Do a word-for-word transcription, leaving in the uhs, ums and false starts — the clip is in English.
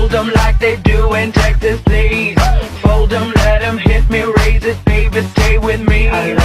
Fold 'em like they do in Texas, please. Fold 'em, let 'em hit me, raise it, baby, stay with me.